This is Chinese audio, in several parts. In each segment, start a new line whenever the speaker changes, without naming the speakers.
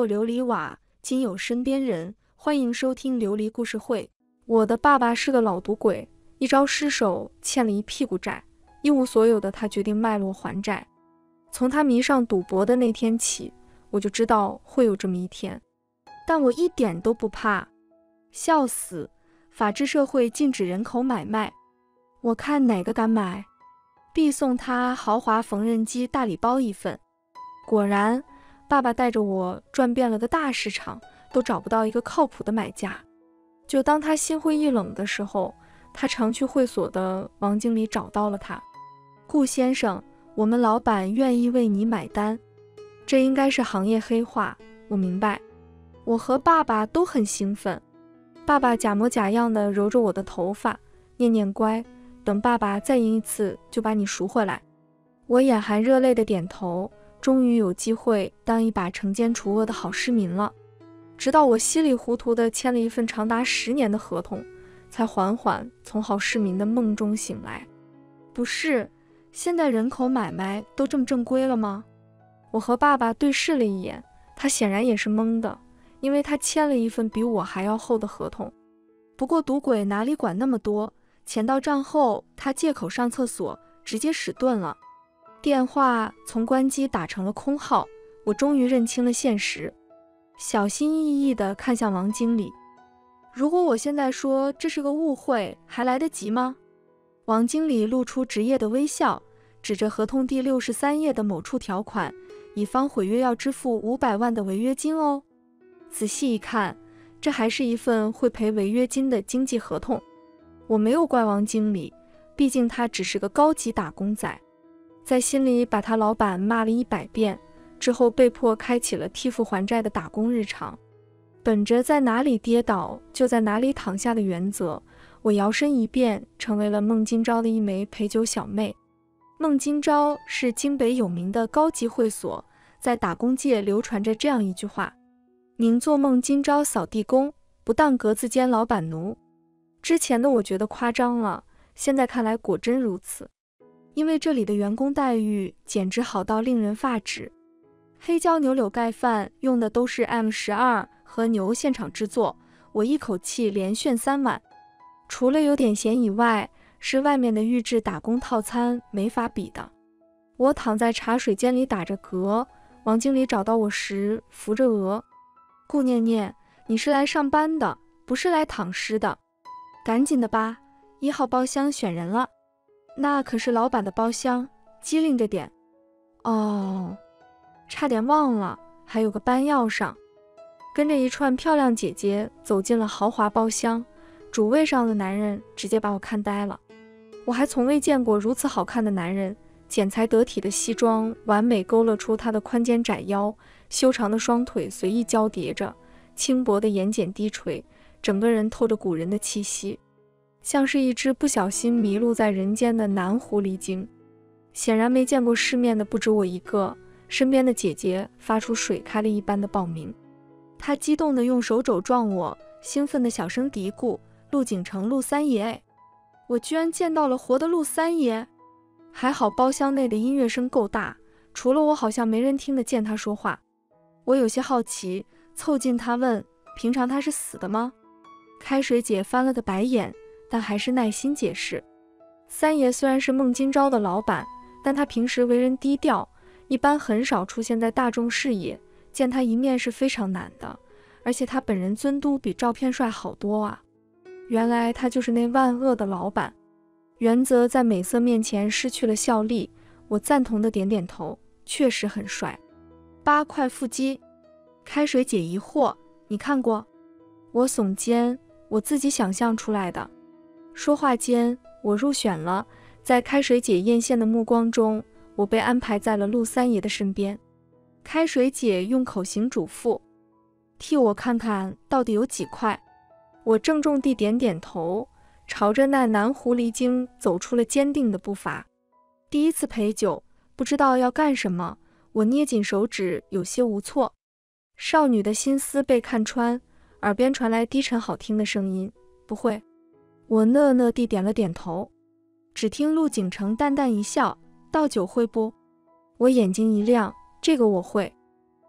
有琉璃瓦，今有身边人。欢迎收听琉璃故事会。我的爸爸是个老赌鬼，一朝失手欠了一屁股债，一无所有的他决定卖落还债。从他迷上赌博的那天起，我就知道会有这么一天，但我一点都不怕。笑死，法治社会禁止人口买卖，我看哪个敢买，必送他豪华缝纫机大礼包一份。果然，爸爸带着我转遍了个大市场，都找不到一个靠谱的买家。就当他心灰意冷的时候，他常去会所的王经理找到了他。顾先生，我们老板愿意为你买单。这应该是行业黑话，我明白。我和爸爸都很兴奋。爸爸假模假样地揉着我的头发，念念乖，等爸爸再赢一次就把你赎回来。我眼含热泪的点头，终于有机会当一把惩奸除恶的好市民了。直到我稀里糊涂地签了一份长达10年的合同，才缓缓从好市民的梦中醒来。不是，现在人口买卖都这么正规了吗？我和爸爸对视了一眼，他显然也是懵的，因为他签了一份比我还要厚的合同。不过赌鬼哪里管那么多，钱到账后，他借口上厕所，直接使遁了。电话从关机打成了空号，我终于认清了现实，小心翼翼地看向王经理。如果我现在说这是个误会，还来得及吗？王经理露出职业的微笑，指着合同第63页的某处条款，乙方毁约要支付500万的违约金哦。仔细一看，这还是一份会赔违约金的经纪合同。我没有怪王经理，毕竟他只是个高级打工仔，在心里把他老板骂了100遍，之后被迫开启了替父还债的打工日常。本着在哪里跌倒就在哪里躺下的原则，我摇身一变成为了孟今朝的一枚陪酒小妹。孟今朝是京北有名的高级会所，在打工界流传着这样一句话：宁做孟今朝扫地工，不当格子间老板奴。之前的我觉得夸张了，现在看来果真如此。因为这里的员工待遇简直好到令人发指。黑椒牛柳盖饭用的都是 M12 和牛现场制作，我一口气连炫3碗。除了有点咸以外，是外面的预制打工套餐没法比的。我躺在茶水间里打着嗝，王经理找到我时扶着额：顾念念，你是来上班的，不是来躺尸的。赶紧的吧，1号包厢选人了。那可是老板的包厢，机灵着点。哦，差点忘了，还有个班要上。跟着一串漂亮姐姐走进了豪华包厢，主位上的男人直接把我看呆了。我还从未见过如此好看的男人，剪裁得体的西装完美勾勒出他的宽肩窄腰，修长的双腿随意交叠着，轻薄的眼睑低垂，整个人透着古人的气息，像是一只不小心迷路在人间的男狐狸精。显然没见过世面的不止我一个，身边的姐姐发出水开了一般的报名。她激动地用手肘撞我，兴奋地小声嘀咕：陆景成，陆三爷。我居然见到了活的陆三爷。还好包厢内的音乐声够大，除了我好像没人听得见他说话。我有些好奇，凑近他问：平常他是死的吗？开水姐翻了个白眼，但还是耐心解释：三爷虽然是孟今朝的老板，但他平时为人低调，一般很少出现在大众视野，见他一面是非常难的，而且他本人尊嘟比照片帅好多啊。原来他就是那万恶的老板。原则在美色面前失去了效力，我赞同的点点头，确实很帅。8块腹肌。开水姐疑惑：你看过？我耸肩：我自己想象出来的。说话间，我入选了，在开水姐艳羡的目光中，我被安排在了陆三爷的身边。开水姐用口型嘱咐：替我看看到底有几块。我郑重地点点头，朝着那男狐狸精走出了坚定的步伐。第一次陪酒，不知道要干什么，我捏紧手指，有些无措。少女的心思被看穿，耳边传来低沉好听的声音：不会。我讷讷地点了点头。只听陆景成淡淡一笑：倒酒会不？我眼睛一亮：这个我会。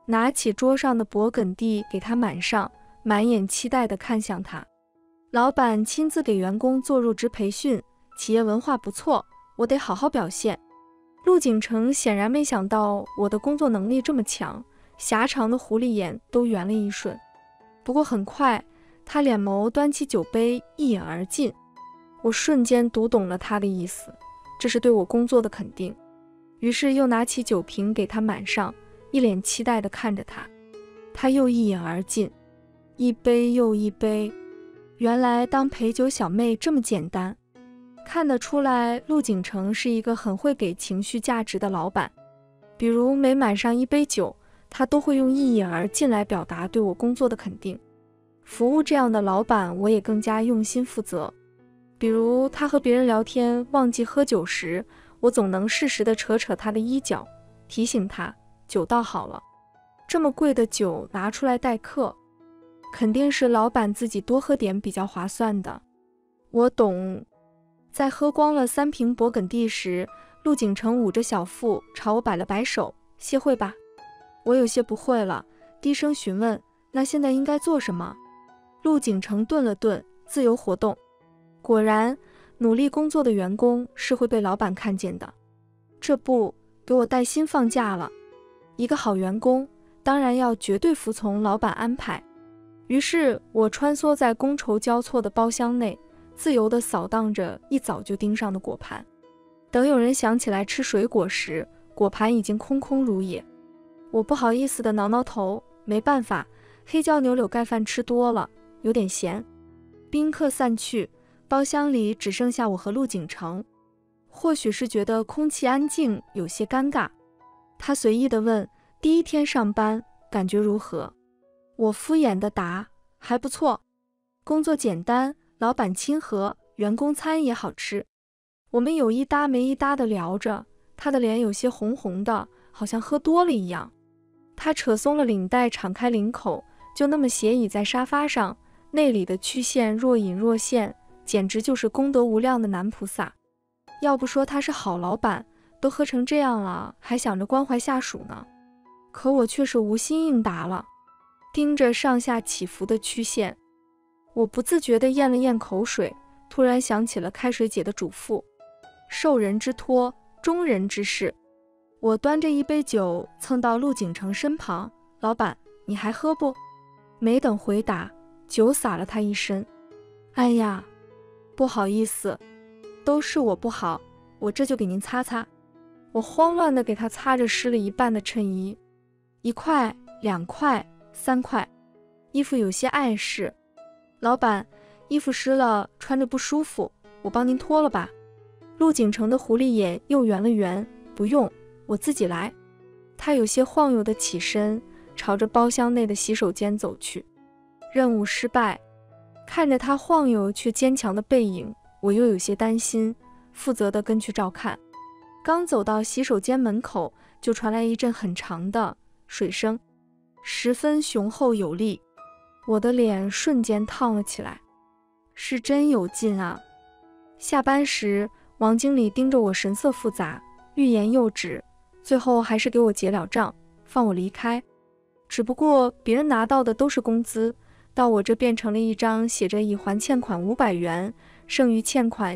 拿起桌上的勃艮第给他满上，满眼期待地看向他。老板亲自给员工做入职培训，企业文化不错，我得好好表现。陆景成显然没想到我的工作能力这么强，狭长的狐狸眼都圆了一瞬。不过很快，他脸眸端起酒杯一饮而尽。我瞬间读懂了他的意思，这是对我工作的肯定。于是又拿起酒瓶给他满上，一脸期待地看着他。他又一饮而尽，一杯又一杯。原来当陪酒小妹这么简单。看得出来，陆景成是一个很会给情绪价值的老板。比如每满上一杯酒，他都会用一饮而尽来表达对我工作的肯定。服务这样的老板，我也更加用心负责。比如他和别人聊天忘记喝酒时，我总能适时地扯扯他的衣角，提醒他酒倒好了。这么贵的酒拿出来待客，肯定是老板自己多喝点比较划算的。我懂。在喝光了3瓶勃艮第时，陆景成捂着小腹朝我摆了摆手，歇会吧。我有些不会了，低声询问，那现在应该做什么？陆景成顿了顿，自由活动。果然，努力工作的员工是会被老板看见的。这不，给我带薪放假了。一个好员工当然要绝对服从老板安排。于是我穿梭在觥筹交错的包厢内，自由地扫荡着一早就盯上的果盘。等有人想起来吃水果时，果盘已经空空如也。我不好意思地挠挠头，没办法，黑椒牛柳盖饭吃多了，有点咸。宾客散去，包厢里只剩下我和陆景成。或许是觉得空气安静，有些尴尬，他随意地问：第一天上班感觉如何？我敷衍地答：还不错，工作简单，老板亲和，员工餐也好吃。我们有一搭没一搭地聊着，他的脸有些红红的，好像喝多了一样。他扯松了领带，敞开领口，就那么斜倚在沙发上，内里的曲线若隐若现，简直就是功德无量的男菩萨。要不说他是好老板，都喝成这样了，还想着关怀下属呢。可我却是无心应答了，盯着上下起伏的曲线。我不自觉地咽了咽口水，突然想起了开水姐的嘱咐：受人之托，忠人之事。我端着一杯酒蹭到陆景成身旁：老板，你还喝不？没等回答，酒洒了他一身。哎呀，不好意思，都是我不好，我这就给您擦擦。我慌乱地给他擦着湿了一半的衬衣。1块、2块、3块，衣服有些碍事。老板，衣服湿了，穿着不舒服，我帮您脱了吧。陆景成的狐狸眼又圆了圆，不用，我自己来。他有些晃悠地起身，朝着包厢内的洗手间走去。任务失败。看着他晃悠却坚强的背影，我又有些担心，负责地跟去照看。刚走到洗手间门口，就传来一阵很长的水声，十分雄厚有力。我的脸瞬间烫了起来，是真有劲啊！下班时，王经理盯着我神色复杂，欲言又止，最后还是给我结了账，放我离开。只不过别人拿到的都是工资，到我这变成了一张写着已还欠款500元，剩余欠款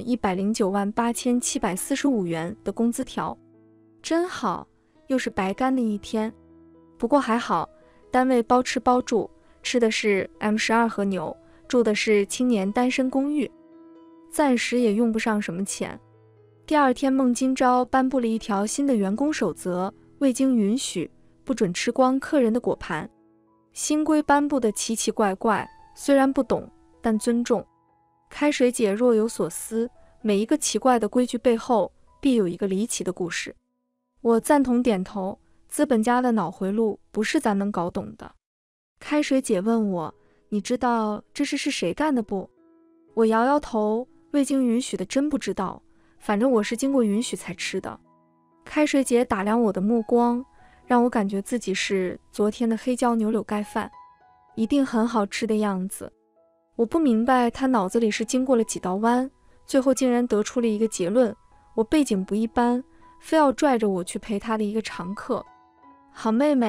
1098745元的工资条。真好，又是白干的一天。不过还好，单位包吃包住，吃的是 M12 和牛，住的是青年单身公寓，暂时也用不上什么钱。第二天，孟今朝颁布了一条新的员工守则，未经允许，不准吃光客人的果盘。新规颁布的奇奇怪怪，虽然不懂，但尊重。开水姐若有所思，每一个奇怪的规矩背后，必有一个离奇的故事。我赞同点头，资本家的脑回路不是咱能搞懂的。开水姐问我，你知道这事是谁干的不？我摇摇头，未经允许的真不知道，反正我是经过允许才吃的。开水姐打量我的目光，让我感觉自己是昨天的黑椒牛柳盖饭，一定很好吃的样子。我不明白她脑子里是经过了几道弯，最后竟然得出了一个结论：我背景不一般，非要拽着我去陪她的一个常客。好妹妹，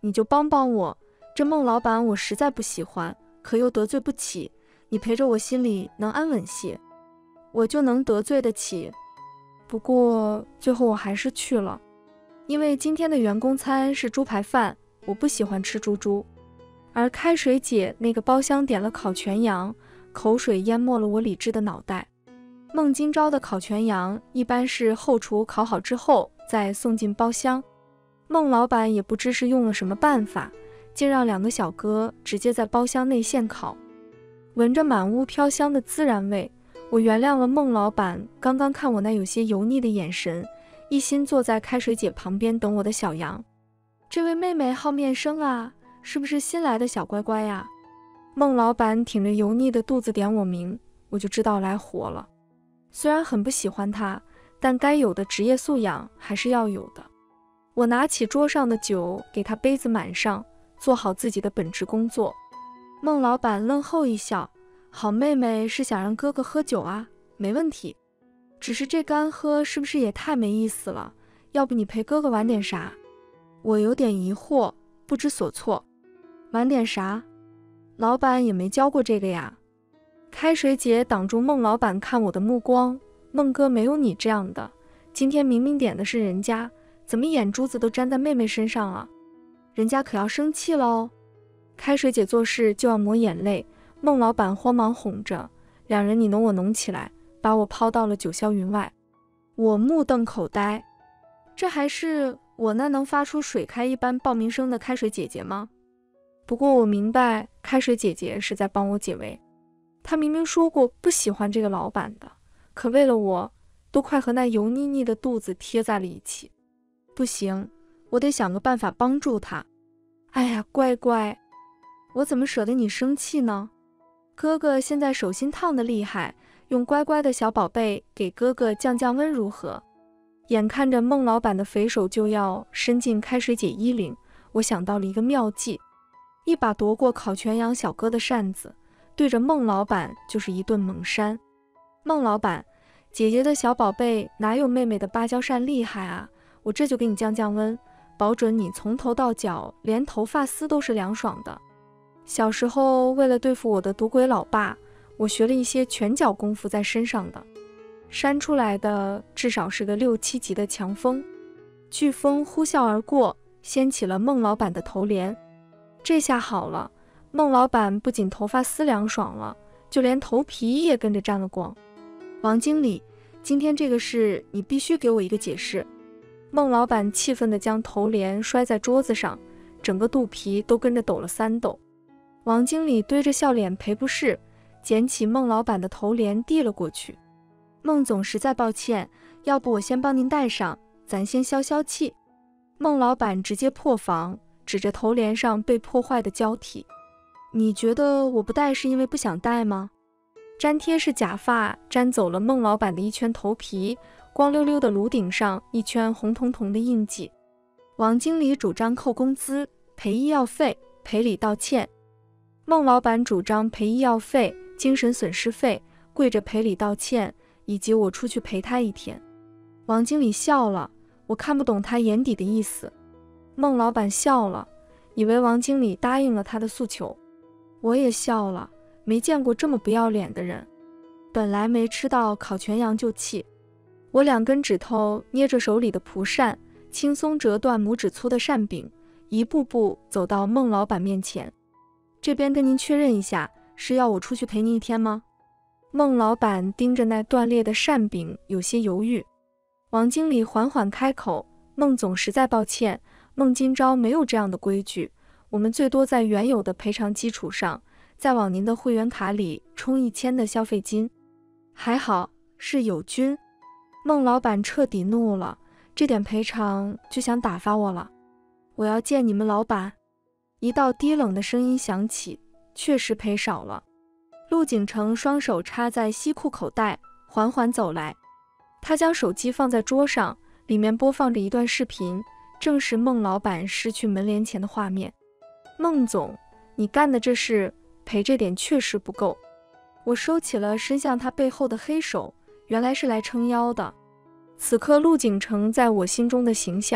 你就帮帮我，这孟老板我实在不喜欢，可又得罪不起，你陪着我心里能安稳些，我就能得罪得起。不过最后我还是去了，因为今天的员工餐是猪排饭，我不喜欢吃猪。而开水姐那个包厢点了烤全羊，口水淹没了我理智的脑袋。孟今朝的烤全羊一般是后厨烤好之后再送进包厢，孟老板也不知是用了什么办法，竟让2个小哥直接在包厢内现烤。闻着满屋飘香的孜然味，我原谅了孟老板刚刚看我那有些油腻的眼神，一心坐在开水姐旁边等我的小羊。这位妹妹好面生啊，是不是新来的小乖乖呀？孟老板挺着油腻的肚子点我名，我就知道来活了。虽然很不喜欢他，但该有的职业素养还是要有的。我拿起桌上的酒给他杯子满上，做好自己的本职工作。孟老板愣后一笑，好妹妹是想让哥哥喝酒啊，没问题。只是这干喝是不是也太没意思了？要不你陪哥哥玩点啥？我有点疑惑，不知所措。玩点啥？老板也没教过这个呀。开水姐挡住孟老板看我的目光，孟哥没有你这样的，今天明明点的是人家，怎么眼珠子都粘在妹妹身上了？人家可要生气了哦。开水姐做事就要抹眼泪，孟老板慌忙哄着，两人你侬我侬起来，把我抛到了九霄云外。我目瞪口呆，这还是我那能发出水开一般爆鸣声的开水姐姐吗？不过我明白开水姐姐是在帮我解围，她明明说过不喜欢这个老板的，可为了我都快和那油腻腻的肚子贴在了一起。不行，我得想个办法帮助她。哎呀，乖乖，我怎么舍得你生气呢？哥哥现在手心烫得厉害，用乖乖的小宝贝给哥哥降降温如何？眼看着孟老板的肥手就要伸进开水姐衣领，我想到了一个妙计，一把夺过烤全羊小哥的扇子，对着孟老板就是一顿猛扇。孟老板，姐姐的小宝贝哪有妹妹的芭蕉扇厉害啊？我这就给你降降温，保准你从头到脚连头发丝都是凉爽的。小时候为了对付我的赌鬼老爸，我学了一些拳脚功夫在身上的，扇出来的至少是个6、7级的强风。飓风呼啸而过，掀起了孟老板的头帘。这下好了，孟老板不仅头发丝凉爽了，就连头皮也跟着沾了光。王经理，今天这个事你必须给我一个解释。孟老板气愤地将头帘摔在桌子上，整个肚皮都跟着抖了3抖。王经理堆着笑脸赔不是，捡起孟老板的头帘递了过去。孟总实在抱歉，要不我先帮您戴上，咱先消消气。孟老板直接破防，指着头帘上被破坏的胶体。你觉得我不戴是因为不想戴吗？粘贴式假发粘走了孟老板的一圈头皮，光溜溜的颅顶上一圈红彤彤的印记。王经理主张扣工资、赔医药费、赔礼道歉。孟老板主张赔医药费、精神损失费、跪着赔礼道歉，以及我出去陪他1天。王经理笑了，我看不懂他眼底的意思。孟老板笑了，以为王经理答应了他的诉求。我也笑了，没见过这么不要脸的人。本来没吃到烤全羊就气，我2根指头捏着手里的蒲扇，轻松折断拇指粗的扇柄，一步步走到孟老板面前。这边跟您确认一下，是要我出去陪您1天吗？孟老板盯着那断裂的扇柄，有些犹豫。王经理缓缓开口，孟总实在抱歉，孟今朝没有这样的规矩，我们最多在原有的赔偿基础上，再往您的会员卡里充1000的消费金。还好是友军。孟老板彻底怒了，这点赔偿就想打发我了？我要见你们老板。一道低冷的声音响起，确实赔少了。陆景成双手插在西裤口袋，缓缓走来。他将手机放在桌上，里面播放着一段视频，正是孟老板失去门帘前的画面。孟总，你干的这事赔这点确实不够。我收起了伸向他背后的黑手，原来是来撑腰的。此刻陆景成在我心中的形象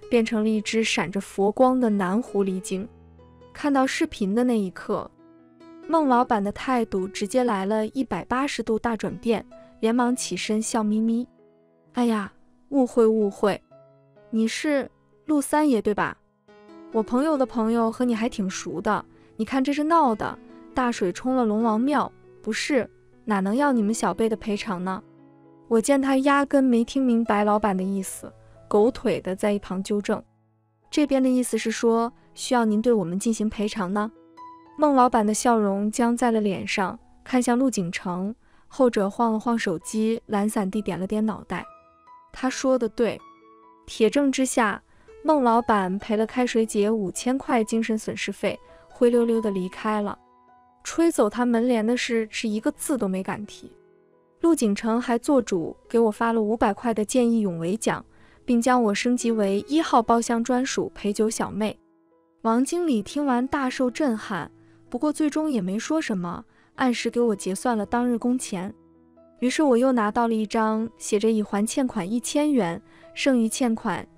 变成了一只闪着佛光的蓝狐狸精。看到视频的那一刻，孟老板的态度直接来了180度大转变，连忙起身笑眯眯。哎呀，误会，你是陆三爷对吧？我朋友的朋友和你还挺熟的，你看这是闹的，大水冲了龙王庙，不是，哪能要你们小辈的赔偿呢？我见他压根没听明白老板的意思，狗腿的在一旁纠正，这边的意思是说需要您对我们进行赔偿呢。孟老板的笑容僵在了脸上，看向陆景成，后者晃了晃手机，懒散地点了点脑袋。他说的对。铁证之下，孟老板赔了开水姐5000块精神损失费，灰溜溜地离开了。吹走他门帘的事是一个字都没敢提。陆景成还做主给我发了500块的见义勇为奖，并将我升级为1号包厢专属陪酒小妹。王经理听完大受震撼，不过最终也没说什么，按时给我结算了当日工钱。于是我又拿到了一张写着已还欠款1000元，剩余欠款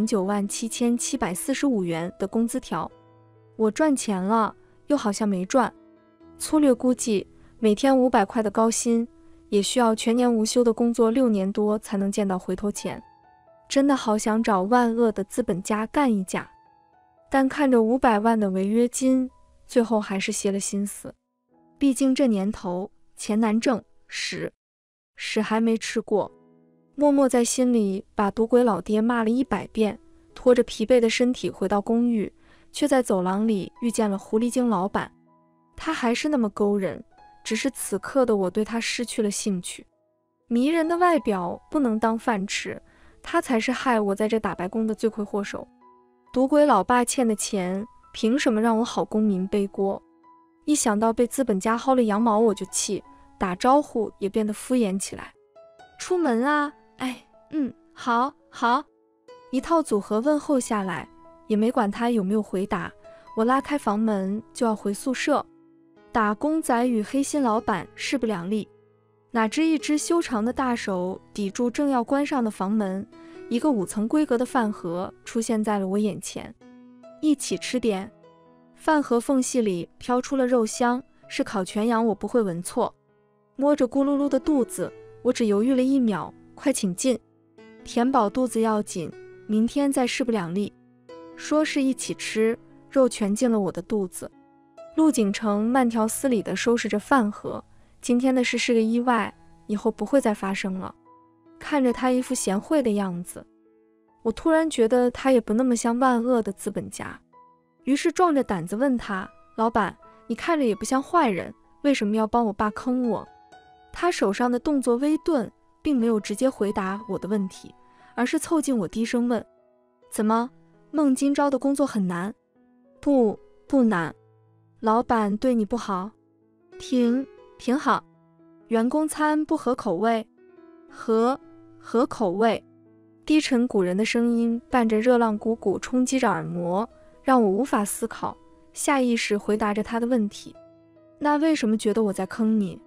1097745元的工资条。我赚钱了，又好像没赚。粗略估计，每天500块的高薪，也需要全年无休的工作6年多才能见到回头钱。真的好想找万恶的资本家干一架，但看着500万的违约金，最后还是歇了心思。毕竟这年头钱难挣，屎还没吃过。默默在心里把赌鬼老爹骂了100遍，拖着疲惫的身体回到公寓，却在走廊里遇见了狐狸精老板。他还是那么勾人，只是此刻的我对他失去了兴趣。迷人的外表不能当饭吃，他才是害我在这打白工的罪魁祸首。赌鬼老爸欠的钱，凭什么让我好公民背锅？一想到被资本家薅了羊毛我就气，打招呼也变得敷衍起来。出门啊，好。一套组合问候下来，也没管他有没有回答，我拉开房门就要回宿舍。打工仔与黑心老板势不两立，哪知一只修长的大手抵住正要关上的房门，一个5层规格的饭盒出现在了我眼前。一起吃点。饭盒缝隙里飘出了肉香，是烤全羊，我不会闻错。摸着咕噜噜的肚子，我只犹豫了1秒，快请进。填饱肚子要紧，明天再势不两立。说是一起吃，肉全进了我的肚子。陆景成慢条斯理地收拾着饭盒，今天的事是个意外，以后不会再发生了。看着他一副贤惠的样子，我突然觉得他也不那么像万恶的资本家，于是壮着胆子问他：老板，你看着也不像坏人，为什么要帮我爸坑我？他手上的动作微顿，并没有直接回答我的问题，而是凑近我低声问：怎么，孟今朝的工作很难？不难。老板对你不好？挺好。员工餐不合口味？合口味。低沉古人的声音伴着热浪汩汩冲击着耳膜，让我无法思考，下意识回答着他的问题。那为什么觉得我在坑你？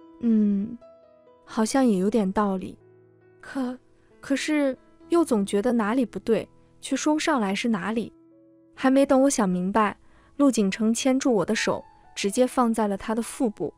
好像也有点道理，可是又总觉得哪里不对，却说不上来是哪里。还没等我想明白，陆景成牵住我的手，直接放在了他的腹部。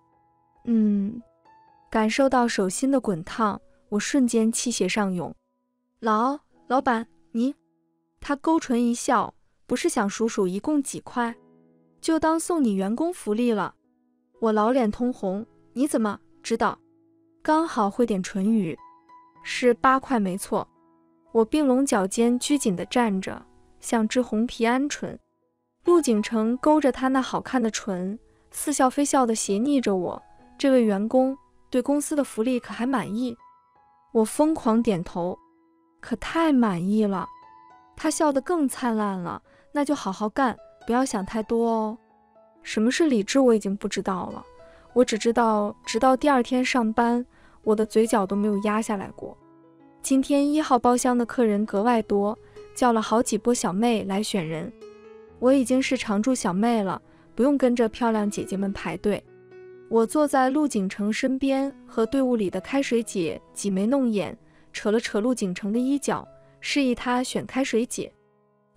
感受到手心的滚烫，我瞬间气血上涌。老板，你……他勾唇一笑，不是想数数一共几块？就当送你员工福利了。我老脸通红，你怎么知道？刚好会点唇语，是8块没错。我并拢脚尖，拘谨地站着，像只红皮鹌鹑。陆景成勾着他那好看的唇，似笑非笑地斜睨着我。这位员工对公司的福利可还满意？我疯狂点头，可太满意了。他笑得更灿烂了，那就好好干，不要想太多哦。什么是理智我已经不知道了，我只知道直到第2天上班，我的嘴角都没有压下来过。今天1号包厢的客人格外多，叫了好几波小妹来选人。我已经是常驻小妹了，不用跟着漂亮姐姐们排队。我坐在陆景成身边，和队伍里的开水姐挤眉弄眼，扯了扯陆景成的衣角，示意他选开水姐。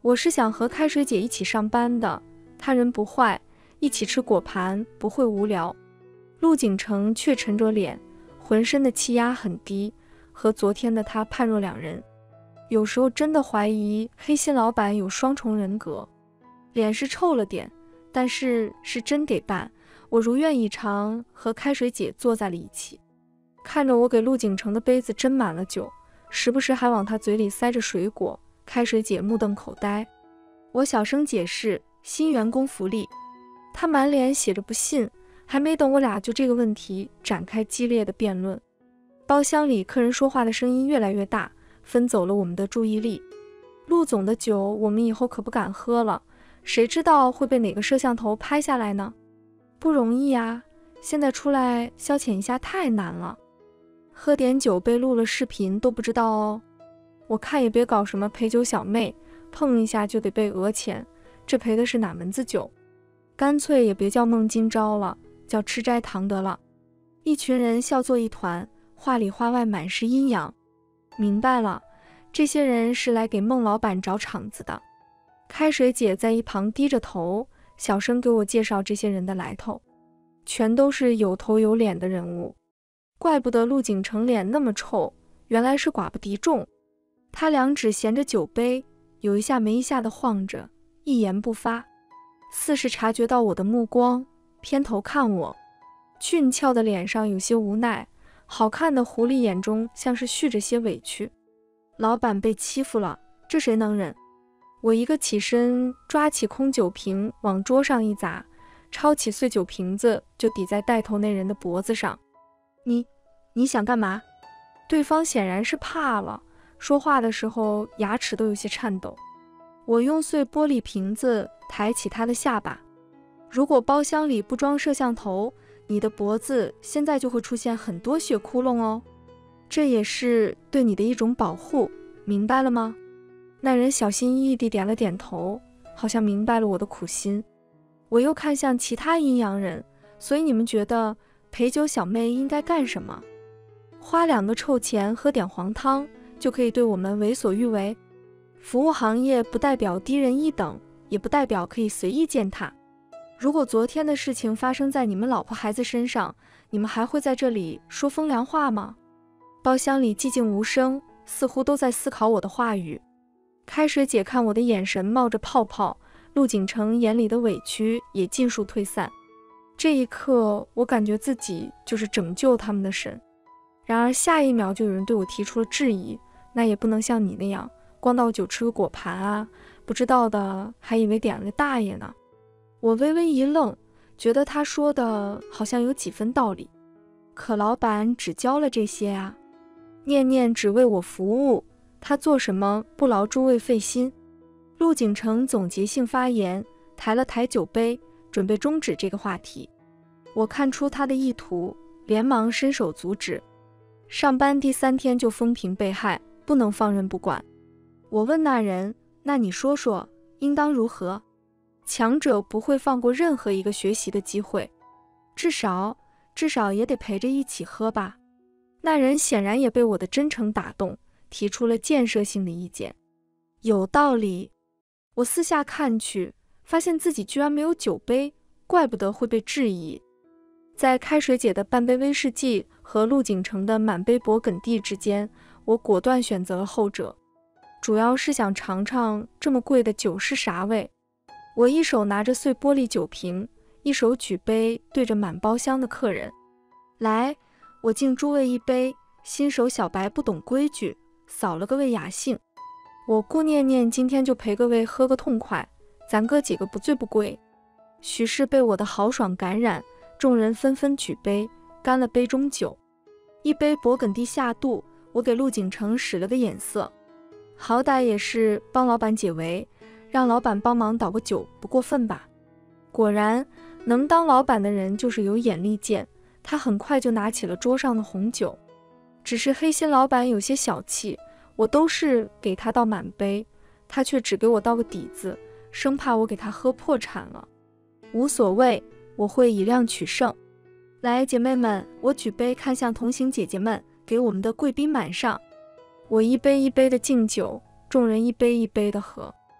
我是想和开水姐一起上班的，她人不坏，一起吃果盘不会无聊。陆景成却沉着脸，浑身的气压很低，和昨天的他判若两人。有时候真的怀疑黑心老板有双重人格。脸是臭了点，但是是真给办。我如愿以偿和开水姐坐在了一起，看着我给陆景成的杯子斟满了酒，时不时还往他嘴里塞着水果，开水姐目瞪口呆。我小声解释新员工福利，他满脸写着不信。还没等我俩就这个问题展开激烈的辩论，包厢里客人说话的声音越来越大，分走了我们的注意力。陆总的酒我们以后可不敢喝了，谁知道会被哪个摄像头拍下来呢？不容易啊，现在出来消遣一下太难了，喝点酒被录了视频都不知道哦。我看也别搞什么陪酒小妹，碰一下就得被讹钱，这陪的是哪门子酒？干脆也别叫孟今朝了，叫吃斋堂得了。一群人笑作一团，话里话外满是阴阳。明白了，这些人是来给孟老板找场子的。开水姐在一旁低着头，小声给我介绍这些人的来头，全都是有头有脸的人物。怪不得陆景成脸那么臭，原来是寡不敌众。他两指衔着酒杯，有一下没一下的晃着，一言不发，似是察觉到我的目光，偏头看我。俊俏的脸上有些无奈，好看的狐狸眼中像是蓄着些委屈。老板被欺负了，这谁能忍？我一个起身，抓起空酒瓶往桌上一砸，抄起碎酒瓶子就抵在带头那人的脖子上。你想干嘛？对方显然是怕了，说话的时候牙齿都有些颤抖。我用碎玻璃瓶子抬起他的下巴。如果包厢里不装摄像头，你的脖子现在就会出现很多血窟窿哦，这也是对你的一种保护，明白了吗？那人小心翼翼地点了点头，好像明白了我的苦心。我又看向其他阴阳人，所以你们觉得陪酒小妹应该干什么？花2个臭钱喝点黄汤就可以对我们为所欲为？服务行业不代表低人一等，也不代表可以随意践踏。如果昨天的事情发生在你们老婆孩子身上，你们还会在这里说风凉话吗？包厢里寂静无声，似乎都在思考我的话语。开水姐看我的眼神冒着泡泡，陆景成眼里的委屈也尽数退散。这一刻，我感觉自己就是拯救他们的神。然而下一秒就有人对我提出了质疑，那也不能像你那样光倒酒吃个果盘啊，不知道的还以为点了个大爷呢。我微微一愣，觉得他说的好像有几分道理，可老板只教了这些啊，念念只为我服务，他做什么不劳诸位费心。陆景成总结性发言，抬了抬酒杯，准备终止这个话题。我看出他的意图，连忙伸手阻止。上班第3天就风评被害，不能放任不管。我问那人，那你说说应当如何？强者不会放过任何一个学习的机会，至少也得陪着一起喝吧。那人显然也被我的真诚打动，提出了建设性的意见。有道理。我四下看去，发现自己居然没有酒杯，怪不得会被质疑。在开水姐的半杯威士忌和陆景成的满杯勃艮第之间，我果断选择了后者，主要是想尝尝这么贵的酒是啥味。我一手拿着碎玻璃酒瓶，一手举杯对着满包厢的客人，来，我敬诸位一杯，新手小白不懂规矩，扫了个位雅兴。我顾念念今天就陪各位喝个痛快，咱哥几个不醉不归。许是被我的豪爽感染，众人纷纷举杯，干了杯中酒。一杯勃艮第下肚，我给陆景成使了个眼色，好歹也是帮老板解围，让老板帮忙倒个酒不过分吧。果然，能当老板的人就是有眼力见，他很快就拿起了桌上的红酒。只是黑心老板有些小气，我都是给他倒满杯，他却只给我倒个底子，生怕我给他喝破产了。无所谓，我会以量取胜。来，姐妹们，我举杯看向同行姐姐们，给我们的贵宾满上。我一杯一杯的敬酒，众人一杯一杯的喝。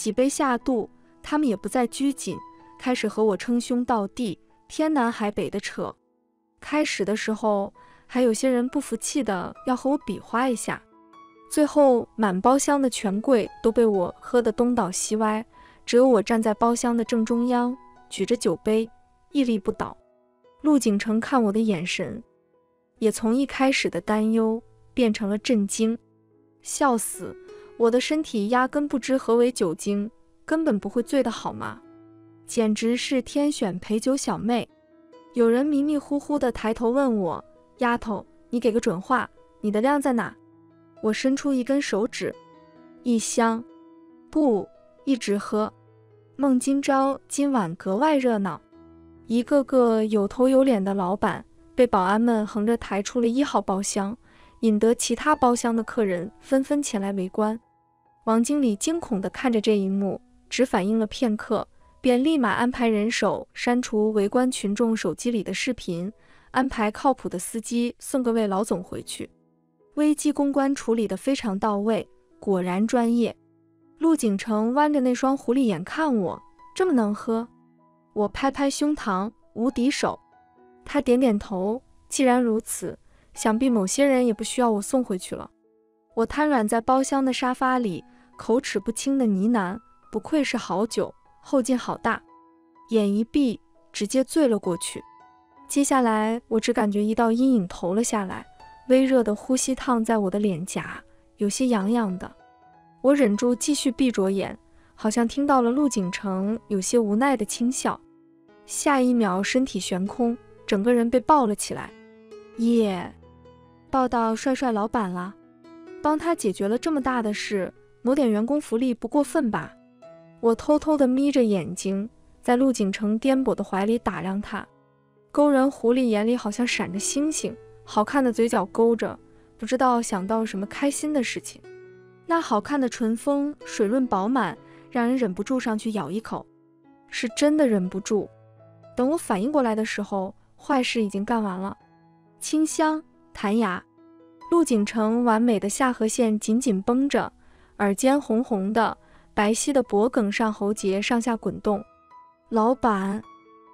几杯下肚，他们也不再拘谨，开始和我称兄道弟，天南海北的扯。开始的时候还有些人不服气的要和我比划一下，最后满包厢的权贵都被我喝得东倒西歪，只有我站在包厢的正中央，举着酒杯屹立不倒。陆景成看我的眼神也从一开始的担忧变成了震惊。笑死，我的身体压根不知何为酒精，根本不会醉得好吗？简直是天选陪酒小妹。有人迷迷糊糊地抬头问我，丫头，你给个准话，你的量在哪？我伸出一根手指，1箱，不，一直喝。孟今朝今晚格外热闹，一个个有头有脸的老板被保安们横着抬出了1号包厢，引得其他包厢的客人纷纷前来围观。王经理惊恐地看着这一幕，只反应了片刻，便立马安排人手删除围观群众手机里的视频，安排靠谱的司机送各位老总回去。危机公关处理得非常到位，果然专业。陆景成弯着那双狐狸眼看我，这么能喝？我拍拍胸膛，无敌手。他点点头，既然如此，想必某些人也不需要我送回去了。我瘫软在包厢的沙发里，口齿不清的呢喃，不愧是好酒，后劲好大。眼一闭，直接醉了过去。接下来我只感觉一道阴影投了下来，微热的呼吸烫在我的脸颊，有些痒痒的。我忍住继续闭着眼，好像听到了陆景成有些无奈的轻笑。下一秒身体悬空，整个人被抱了起来。耶，抱到帅帅老板了，帮他解决了这么大的事，谋点员工福利不过分吧？我偷偷地眯着眼睛，在陆景成颠簸的怀里打量他。勾人狐狸眼里好像闪着星星，好看的嘴角勾着，不知道想到什么开心的事情。那好看的唇峰水润饱满，让人忍不住上去咬一口。是真的忍不住。等我反应过来的时候，坏事已经干完了。清香弹牙，陆景成完美的下颌线紧紧绷着，耳尖红红的，白皙的脖颈上喉结上下滚动。老板，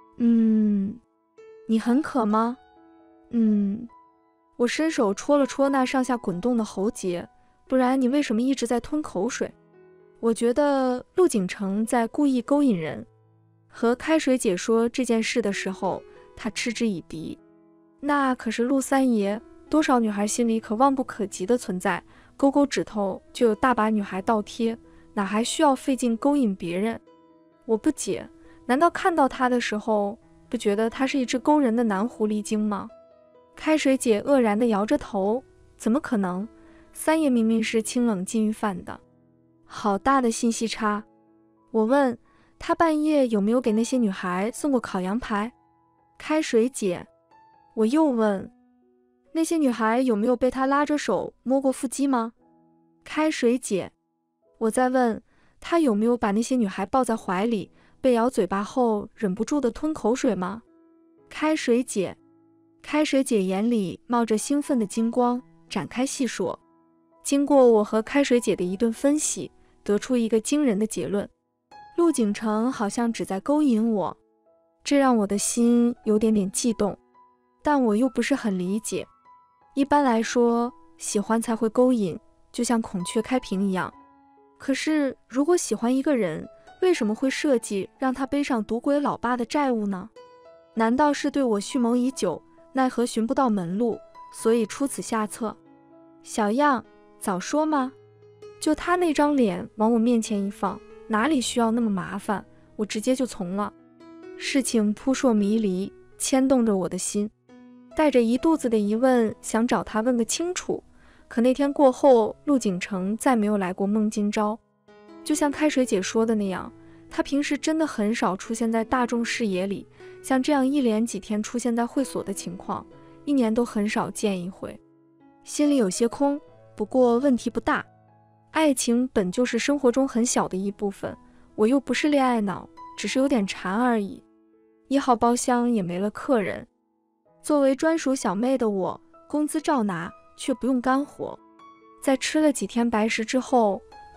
你很渴吗？我伸手戳了戳那上下滚动的喉结，不然你为什么一直在吞口水？我觉得陆景成在故意勾引人。和开水姐说这件事的时候，他嗤之以鼻。那可是陆三爷，多少女孩心里可望不可及的存在，勾勾指头就有大把女孩倒贴，哪还需要费劲勾引别人？我不解，难道看到他的时候，不觉得他是一只勾人的男狐狸精吗？开水姐愕然地摇着头，怎么可能？三爷明明是清冷禁欲犯的。好大的信息差。我问他半夜有没有给那些女孩送过烤羊排？开水姐。我又问那些女孩有没有被他拉着手摸过腹肌吗？开水姐。我再问他有没有把那些女孩抱在怀里，被咬嘴巴后忍不住的吞口水吗？开水姐。开水姐眼里冒着兴奋的金光，展开细说。经过我和开水姐的一顿分析，得出一个惊人的结论：陆景成好像只在勾引我，这让我的心有点悸动，但我又不是很理解。一般来说，喜欢才会勾引，就像孔雀开屏一样。可是如果喜欢一个人，为什么会设计让他背上赌鬼老爸的债务呢？难道是对我蓄谋已久，奈何寻不到门路，所以出此下策？小样，早说嘛！就他那张脸往我面前一放，哪里需要那么麻烦，我直接就从了。事情扑朔迷离，牵动着我的心，带着一肚子的疑问，想找他问个清楚。可那天过后，陆景成再没有来过孟今朝。就像开水姐说的那样，他平时真的很少出现在大众视野里，像这样一连几天出现在会所的情况，一年都很少见一回。心里有些空，不过问题不大。爱情本就是生活中很小的一部分，我又不是恋爱脑，只是有点馋而已。1号包厢也没了客人，作为专属小妹的我，工资照拿，却不用干活。在吃了几天白食之后，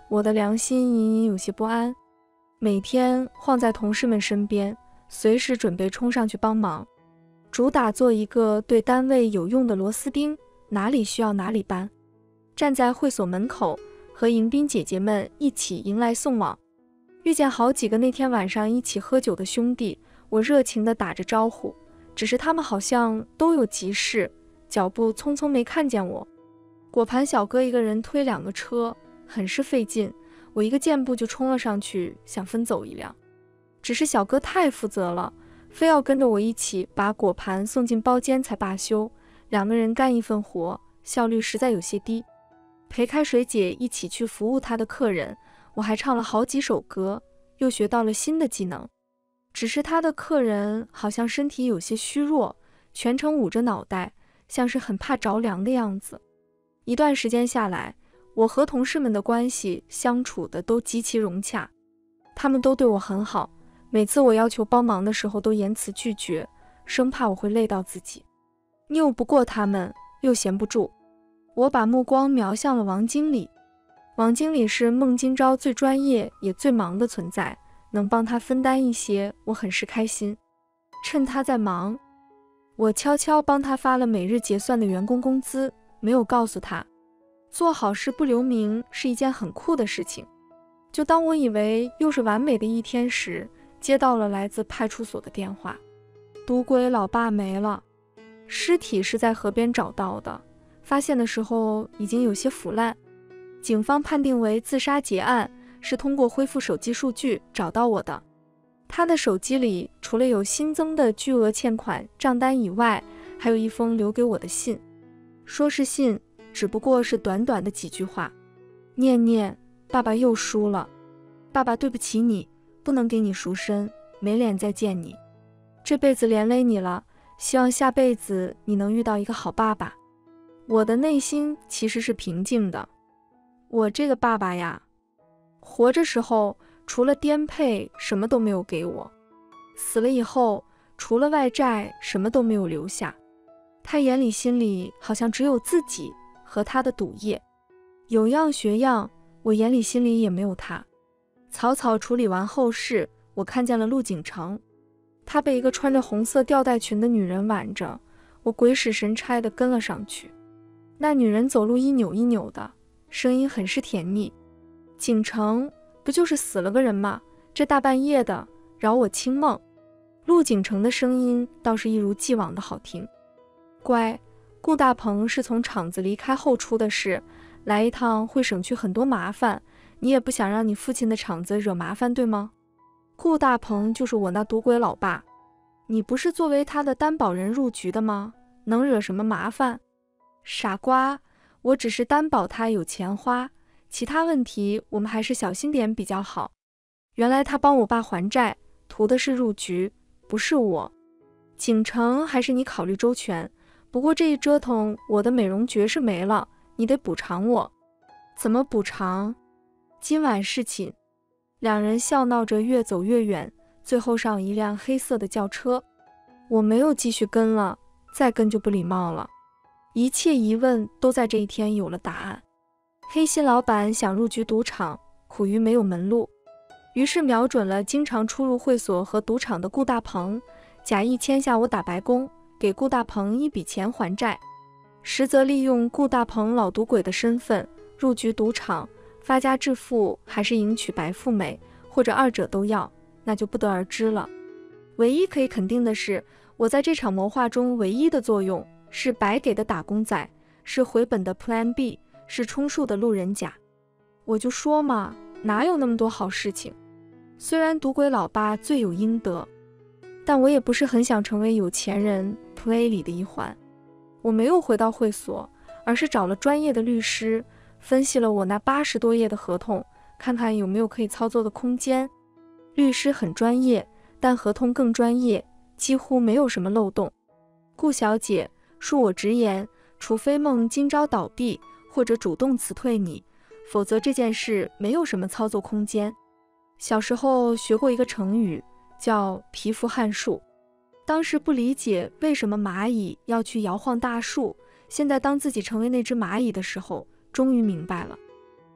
我的良心隐隐有些不安，每天晃在同事们身边，随时准备冲上去帮忙，主打做一个对单位有用的螺丝钉，哪里需要哪里搬。站在会所门口，和迎宾姐姐们一起迎来送往，遇见好几个那天晚上一起喝酒的兄弟，我热情地打着招呼，只是他们好像都有急事，脚步匆匆没看见我。果盘小哥一个人推2个车，很是费劲，我一个箭步就冲了上去，想分走一辆。只是小哥太负责了，非要跟着我一起把果盘送进包间才罢休，2个人干一份活，效率实在有些低。陪开水姐一起去服务她的客人，我还唱了好几首歌，又学到了新的技能。只是她的客人好像身体有些虚弱，全程捂着脑袋，像是很怕着凉的样子。一段时间下来，我和同事们的关系相处的都极其融洽，他们都对我很好，每次我要求帮忙的时候都严词拒绝，生怕我会累到自己。拗不过他们，又闲不住，我把目光瞄向了王经理。王经理是孟今朝最专业也最忙的存在，能帮他分担一些，我很是开心。趁他在忙，我悄悄帮他发了每日结算的员工工资，没有告诉他，做好事不留名是一件很酷的事情。就当我以为又是完美的一天时，接到了来自派出所的电话，赌鬼老爸没了，尸体是在河边找到的，发现的时候已经有些腐烂，警方判定为自杀结案，是通过恢复手机数据找到我的。他的手机里除了有新增的巨额欠款账单以外，还有一封留给我的信，说是信，只不过是短短的几句话：念念，爸爸又输了，爸爸对不起你，不能给你赎身，没脸再见你，这辈子连累你了，希望下辈子你能遇到一个好爸爸。我的内心其实是平静的，我这个爸爸呀，活着时候除了颠沛什么都没有给我，死了以后除了外债什么都没有留下，他眼里心里好像只有自己和他的赌业，有样学样，我眼里心里也没有他。草草处理完后事，我看见了陆景成，他被一个穿着红色吊带裙的女人挽着，我鬼使神差地跟了上去。那女人走路一扭一扭的，声音很是甜蜜：景成，不就是死了个人吗？这大半夜的，扰我清梦。陆景成的声音倒是一如既往的好听。乖，顾大鹏是从厂子离开后出的事，来一趟会省去很多麻烦，你也不想让你父亲的厂子惹麻烦，对吗？顾大鹏就是我那赌鬼老爸，你不是作为他的担保人入局的吗？能惹什么麻烦？傻瓜，我只是担保他有钱花，其他问题我们还是小心点比较好。原来他帮我爸还债，图的是入局，不是我。景成，还是你考虑周全，不过这一折腾，我的美容觉是没了，你得补偿我。怎么补偿？今晚侍寝。两人笑闹着越走越远，最后上一辆黑色的轿车。我没有继续跟了，再跟就不礼貌了。一切疑问都在这一天有了答案。黑心老板想入局赌场，苦于没有门路，于是瞄准了经常出入会所和赌场的顾大鹏，假意签下我打白工，给顾大鹏一笔钱还债，实则利用顾大鹏老赌鬼的身份入局赌场，发家致富，还是迎娶白富美，或者二者都要，那就不得而知了。唯一可以肯定的是，我在这场谋划中唯一的作用是白给的打工仔，是回本的 Plan B， 是充数的路人甲。我就说嘛，哪有那么多好事情？虽然赌鬼老爸罪有应得，但我也不是很想成为有钱人 Play 里的一环。我没有回到会所，而是找了专业的律师，分析了我那80多页的合同，看看有没有可以操作的空间。律师很专业，但合同更专业，几乎没有什么漏洞。顾小姐，恕我直言，除非孟今朝倒闭或者主动辞退你，否则这件事没有什么操作空间。小时候学过一个成语，叫蚍蜉撼树。当时不理解为什么蚂蚁要去摇晃大树，现在当自己成为那只蚂蚁的时候，终于明白了。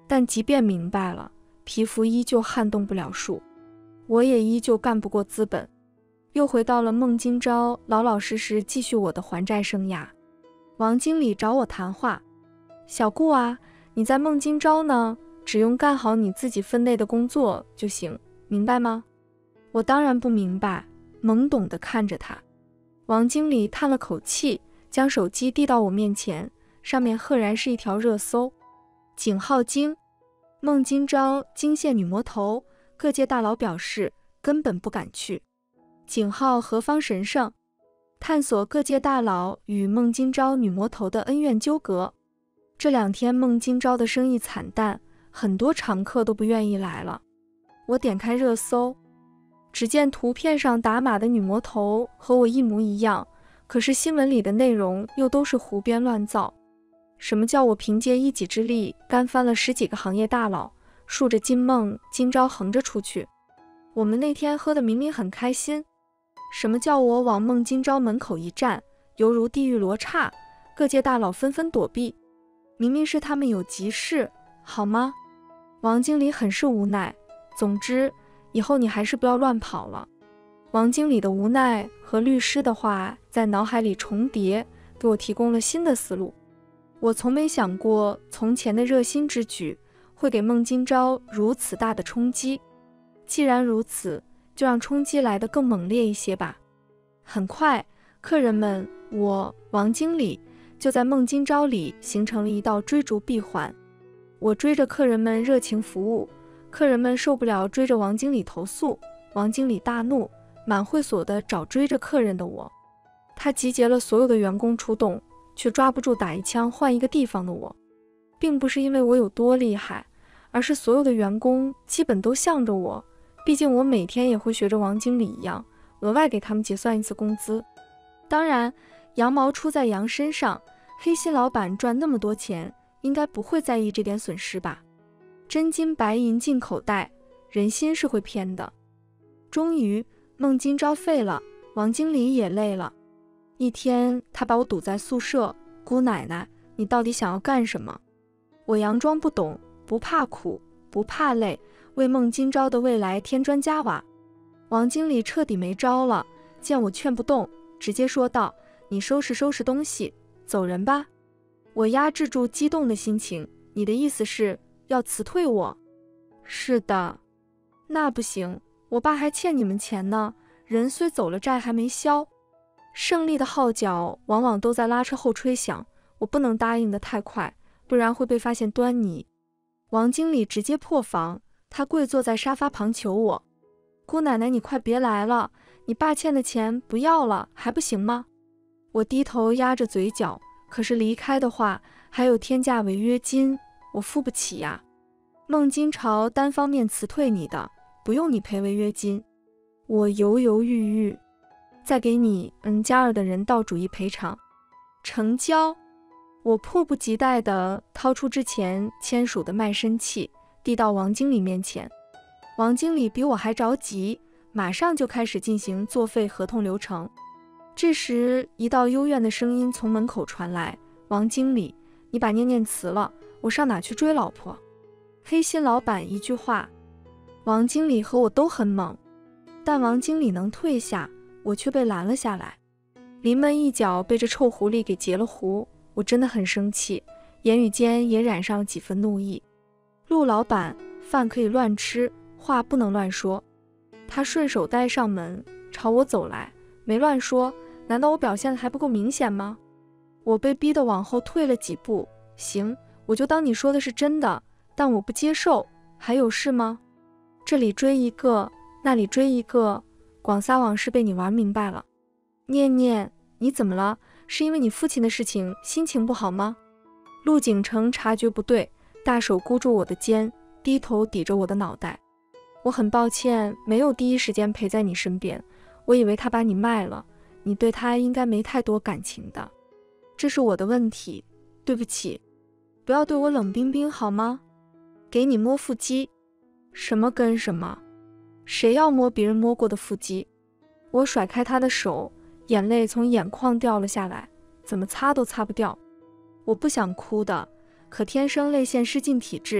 但即便明白了，皮肤依旧撼动不了树，我也依旧干不过资本，又回到了孟今朝，老老实实继续我的还债生涯。王经理找我谈话，小顾啊，你在孟今朝呢，只用干好你自己分内的工作就行，明白吗？我当然不明白，懵懂地看着他。王经理叹了口气，将手机递到我面前，上面赫然是一条热搜：景浩惊，孟今朝惊现女魔头，各界大佬表示根本不敢去。景浩何方神圣？探索各界大佬与孟今朝女魔头的恩怨纠葛。这2天孟今朝的生意惨淡，很多常客都不愿意来了。我点开热搜，只见图片上打码的女魔头和我一模一样，可是新闻里的内容又都是胡编乱造。什么叫我凭借一己之力干翻了10几个行业大佬，竖着金孟今朝横着出去？我们那天喝的明明很开心。什么叫我往孟今朝门口一站，犹如地狱罗刹，各界大佬纷纷躲避？明明是他们有急事，好吗？王经理很是无奈。总之，以后你还是不要乱跑了。王经理的无奈和律师的话在脑海里重叠，给我提供了新的思路。我从没想过从前的热心之举会给孟今朝如此大的冲击。既然如此，就让冲击来得更猛烈一些吧。很快，客人们、王经理就在孟今朝里形成了一道追逐闭环。我追着客人们热情服务，客人们受不了追着王经理投诉，王经理大怒，满会所的找追着客人的我。他集结了所有的员工出动，却抓不住打一枪换一个地方的我。并不是因为我有多厉害，而是所有的员工基本都向着我，毕竟我每天也会学着王经理一样，额外给他们结算一次工资。当然，羊毛出在羊身上，黑心老板赚那么多钱，应该不会在意这点损失吧？真金白银进口袋，人心是会偏的。终于，孟今朝废了，王经理也累了。一天，他把我堵在宿舍，姑奶奶，你到底想要干什么？我佯装不懂，不怕苦，不怕累，为孟今朝的未来添砖加瓦。王经理彻底没招了，见我劝不动，直接说道：你收拾收拾东西，走人吧。我压制住激动的心情，你的意思是要辞退我？是的。那不行，我爸还欠你们钱呢，人虽走了，债还没消。胜利的号角往往都在拉车后吹响，我不能答应得太快，不然会被发现端倪。王经理直接破防，他跪坐在沙发旁求我：姑奶奶，你快别来了，你爸欠的钱不要了还不行吗？我低头压着嘴角，可是离开的话还有天价违约金，我付不起呀。孟今朝单方面辞退你的，不用你赔违约金。我犹犹豫豫，再给你N+2的人道主义赔偿。成交。我迫不及待地掏出之前签署的卖身契，递到王经理面前。王经理比我还着急，马上就开始进行作废合同流程。这时，一道幽怨的声音从门口传来：王经理，你把念念辞了，我上哪去追老婆？黑心老板一句话，王经理和我都很猛，但王经理能退下，我却被拦了下来。临门一脚被这臭狐狸给截了胡，我真的很生气，言语间也染上了几分怒意。陆老板，饭可以乱吃，话不能乱说。他顺手带上门，朝我走来，没乱说，难道我表现的还不够明显吗？我被逼得往后退了几步。行，我就当你说的是真的，但我不接受。还有事吗？这里追一个，那里追一个，广撒网是被你玩明白了。念念，你怎么了？是因为你父亲的事情心情不好吗？陆景成察觉不对，大手箍住我的肩，低头抵着我的脑袋。我很抱歉没有第一时间陪在你身边，我以为他把你卖了，你对他应该没太多感情的。这是我的问题，对不起。不要对我冷冰冰好吗？给你摸腹肌。什么跟什么？谁要摸别人摸过的腹肌？我甩开他的手，眼泪从眼眶掉了下来，怎么擦都擦不掉。我不想哭的，可天生泪腺失禁体质，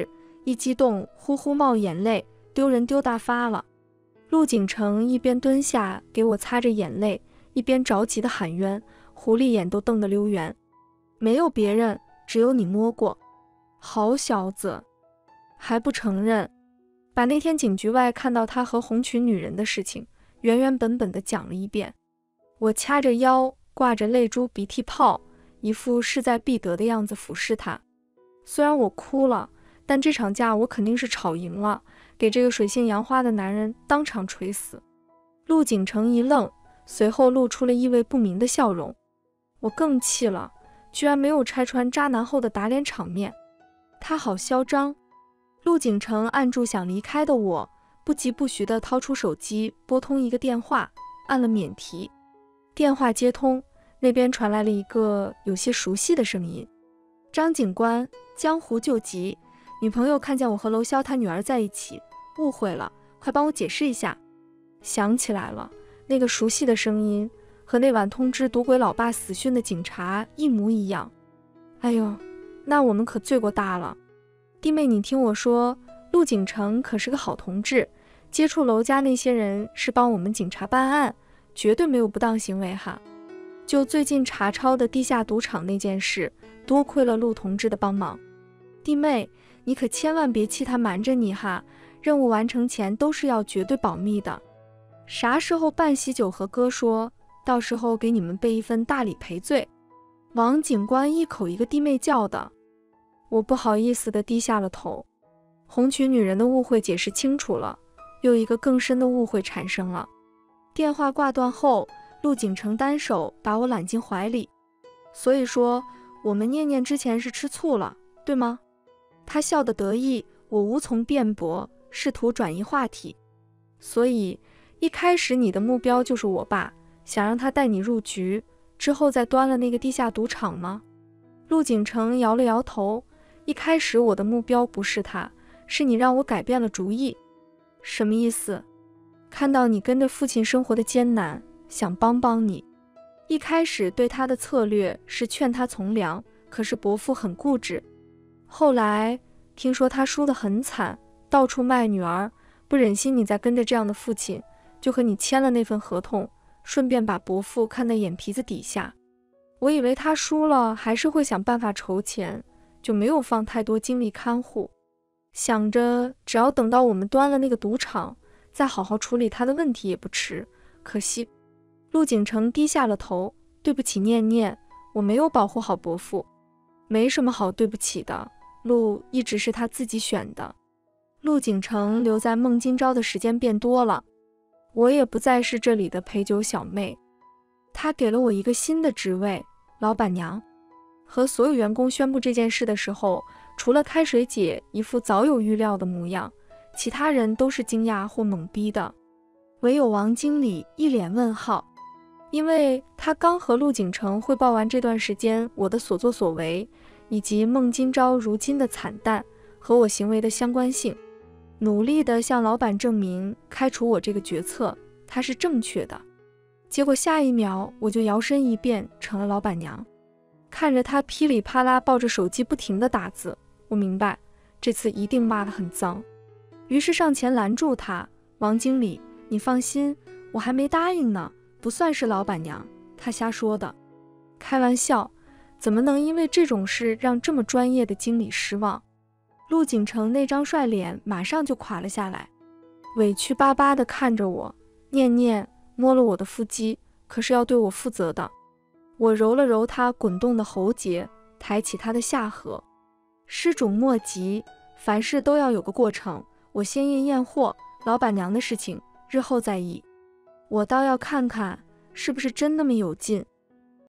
一激动呼呼冒眼泪，丢人丢大发了。陆景成一边蹲下给我擦着眼泪，一边着急地喊冤，狐狸眼都瞪得溜圆。没有别人，只有你摸过。好小子，还不承认。把那天警局外看到他和红裙女人的事情原原本本地讲了一遍。我掐着腰，挂着泪珠鼻涕泡，一副势在必得的样子俯视他。虽然我哭了，但这场架我肯定是吵赢了，给这个水性杨花的男人当场捶死。陆景成一愣，随后露出了意味不明的笑容。我更气了，居然没有拆穿渣男后的打脸场面。他好嚣张。陆景成按住想离开的我，不疾不徐地掏出手机拨通一个电话，按了免提。电话接通，那边传来了一个有些熟悉的声音：张警官，江湖救急，女朋友看见我和娄潇他女儿在一起，误会了，快帮我解释一下。想起来了，那个熟悉的声音和那晚通知赌鬼老爸死讯的警察一模一样。哎呦，那我们可罪过大了。弟妹，你听我说，陆景成可是个好同志，接触娄家那些人是帮我们警察办案，绝对没有不当行为哈。就最近查抄的地下赌场那件事，多亏了陆同志的帮忙。弟妹，你可千万别气他瞒着你哈，任务完成前都是要绝对保密的。啥时候办喜酒和哥说，到时候给你们备一份大礼赔罪。王警官一口一个弟妹叫的。我不好意思地低下了头。红裙女人的误会解释清楚了，又一个更深的误会产生了。电话挂断后，陆景成单手把我揽进怀里。所以说，我们念念之前是吃醋了，对吗？他笑得得意，我无从辩驳，试图转移话题。所以，一开始你的目标就是我爸，想让他带你入局，之后再端了那个地下赌场吗？陆景成摇了摇头。一开始我的目标不是他，是你让我改变了主意。什么意思？看到你跟着父亲生活的艰难，想帮帮你。一开始对他的策略是劝他从良，可是伯父很固执。后来听说他输得很惨，到处卖女儿，不忍心你再跟着这样的父亲，就和你签了那份合同，顺便把伯父看在眼皮子底下。我以为他输了还是会想办法筹钱，就没有放太多精力看护，想着只要等到我们端了那个赌场，再好好处理他的问题也不迟。可惜，陆景成低下了头，对不起念念，我没有保护好伯父。没什么好对不起的，路一直是他自己选的。陆景成留在孟今朝的时间变多了，我也不再是这里的陪酒小妹。他给了我一个新的职位，老板娘。和所有员工宣布这件事的时候，除了开水姐一副早有预料的模样，其他人都是惊讶或懵逼的，唯有王经理一脸问号，因为他刚和陆景成汇报完这段时间我的所作所为，以及孟今朝如今的惨淡和我行为的相关性，努力地向老板证明开除我这个决策他是正确的。结果下一秒我就摇身一变成了老板娘。看着他噼里啪啦抱着手机不停地打字，我明白这次一定骂得很脏，于是上前拦住他。王经理，你放心，我还没答应呢，不算是老板娘，他瞎说的。开玩笑，怎么能因为这种事让这么专业的经理失望？陆景成那张帅脸马上就垮了下来，委屈巴巴地看着我。念念摸了我的腹肌，可是要对我负责的。我揉了揉他滚动的喉结，抬起他的下颌。施主莫急，凡事都要有个过程，我先验验货，老板娘的事情日后再议。我倒要看看是不是真那么有劲。